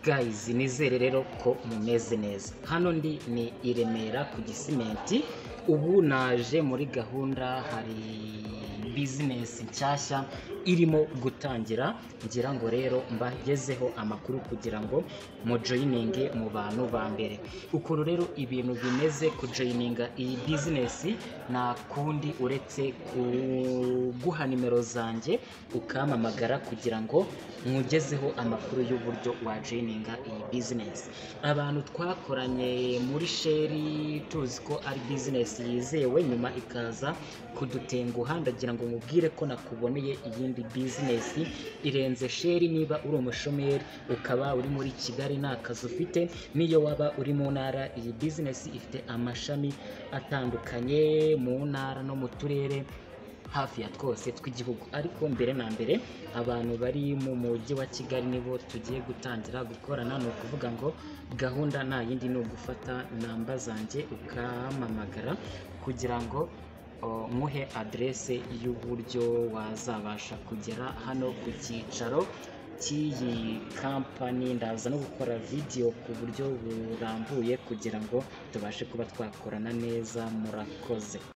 Guys, nizere rero ko mumeze neza. Hano ndi ni i Remera ku Gisimenti. Ubu naje muri gahunda, hari business nshyashya irimo gutangira, ngira ngo rero mbagezeho amakuru kugira ngo mujoyininge mu bantu ba mbere. Ukuntu rero ibintu bimeze kujoyininga iyi business nta kundi uretse kuguha nimero zanjye ukampamagara kugira ngo nkugezeho amakuru y'uburyo wajoyininga iyi business. Abantu twakoranye muri sheri tuzi ko ari business yizewe, nyuma ikaza kudutenguha. Ndagira ngo mubwire ko nakuboneye iyindi business irenze sheri. Niba uri umushomeri ukaba uri muri Kigali nta kazi ufite, niyo waba uri mu ntara, iyi business ifite amashami atandukanye mu ntara no mu turere hafi ya twose tw'igihugu. Ariko mbere na mbere abantu bari mu mujyi wa Kigali nibo tugiye gutangira gukorana. Ni ukuvuga ngo gahunda nta yindi, ni ugufata namba zanjye ukampamagara kugira ngo muhe adresse y'uburyo wazabasha kugera hano ku cyicaro cy'iyi kampani. Ndaza no gukora video ku buryo burambuye kugira ngo tubashe kuba twakorana neza. Murakoze.